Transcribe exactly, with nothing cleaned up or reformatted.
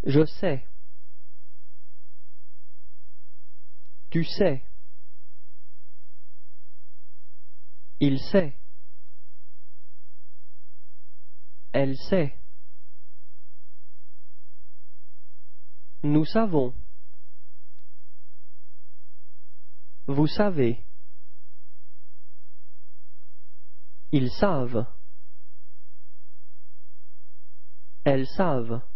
Je sais. Tu sais. Il sait. Elle sait. Nous savons. Vous savez. Ils savent. Elles savent.